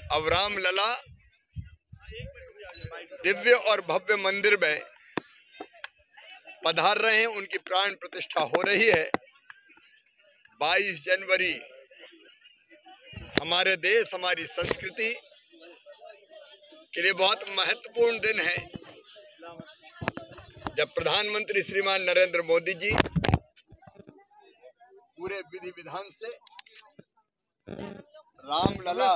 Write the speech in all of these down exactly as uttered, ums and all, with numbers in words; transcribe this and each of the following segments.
अब रामलला दिव्य और भव्य मंदिर में पधार रहे हैं, उनकी प्राण प्रतिष्ठा हो रही है। बाईस जनवरी हमारे देश, हमारी संस्कृति के लिए बहुत महत्वपूर्ण दिन है, जब प्रधानमंत्री श्रीमान नरेंद्र मोदी जी पूरे विधि विधान से रामलला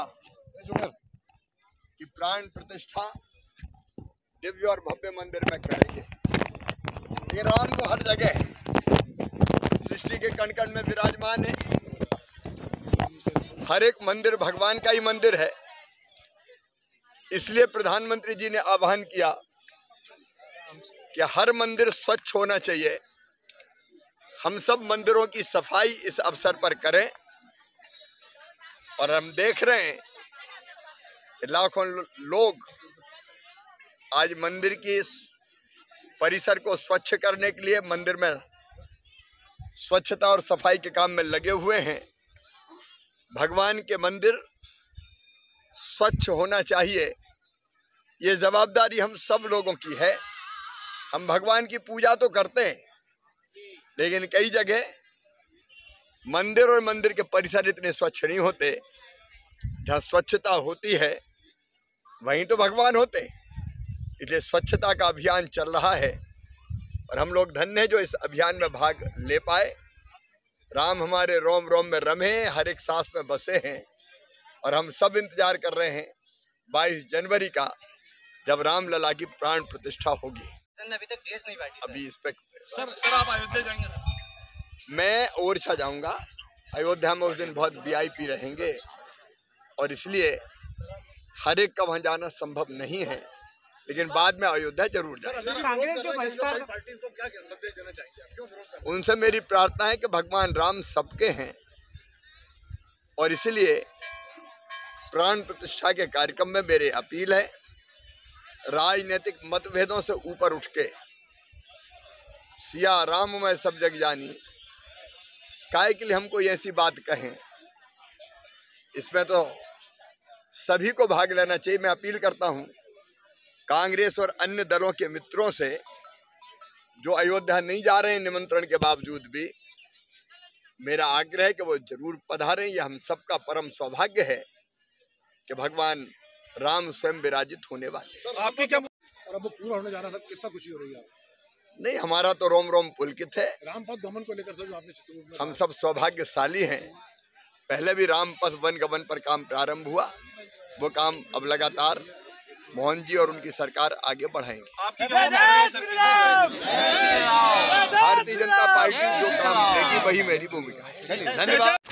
की प्राण प्रतिष्ठा दिव्य और भव्य मंदिर में करेंगे। ये राम तो हर जगह है, सृष्टि के कण कण में विराजमान है। हर एक मंदिर भगवान का ही मंदिर है। इसलिए प्रधानमंत्री जी ने आह्वान किया कि हर मंदिर स्वच्छ होना चाहिए। हम सब मंदिरों की सफाई इस अवसर पर करें। और हम देख रहे हैं कि लाखों लोग आज मंदिर की परिसर को स्वच्छ करने के लिए मंदिर में स्वच्छता और सफाई के काम में लगे हुए हैं। भगवान के मंदिर स्वच्छ होना चाहिए, ये जवाबदारी हम सब लोगों की है। हम भगवान की पूजा तो करते हैं, लेकिन कई जगह मंदिर और मंदिर के परिसर इतने स्वच्छ नहीं होते। जहाँ स्वच्छता होती है वहीं तो भगवान होते हैं। इसलिए स्वच्छता का अभियान चल रहा है और हम लोग धन्य हैं जो इस अभियान में भाग ले पाए। राम हमारे रोम रोम में रमे हैं, हर एक सांस में बसे हैं और हम सब इंतजार कर रहे हैं बाईस जनवरी का, जब रामलला की प्राण प्रतिष्ठा होगी। अभी तक ड्रेस नहीं बैठी अभी इस पे सर सर आप अयोध्या जाएंगे सर? मैं ओरछा जाऊंगा। अयोध्या में उस दिन बहुत वीआईपी रहेंगे और इसलिए हर एक का वहां जाना संभव नहीं है, लेकिन बाद में अयोध्या जरूर जाएंगे। पार्टी को क्या संदेश देना चाहेंगे आप? क्यों विरोध कर रहे हैं? उनसे मेरी प्रार्थना है कि भगवान राम सबके हैं और इसलिए प्राण प्रतिष्ठा के कार्यक्रम में मेरी अपील है, राजनीतिक मतभेदों से ऊपर उठ के सिया राम मैं सब जग जानी, काहे के लिए हम कोई ऐसी बात कहें। इसमें तो सभी को भाग लेना चाहिए। मैं अपील करता हूं कांग्रेस और अन्य दलों के मित्रों से जो अयोध्या नहीं जा रहे हैं निमंत्रण के बावजूद भी, मेरा आग्रह है कि वो जरूर पधारें। यह हम सबका परम सौभाग्य है कि भगवान राम स्वयं विराजित होने वाले। सर आपकी क्या और अब वो पूरा होने जा रहा है, कितना खुशी हो रही है आपको? नहीं, हमारा तो रोम रोम पुलकित है। रामपथ गमन को लेकर सर जो आपने चित्रकूट में हम सब सौभाग्यशाली हैं। पहले भी रामपथ वन गमन पर काम प्रारंभ हुआ, वो काम अब लगातार मोहन जी और उनकी सरकार आगे बढ़ाएंगे। भारतीय जनता पार्टी जो काम करेगी वही मेरी भूमिका है। चलिए, धन्यवाद।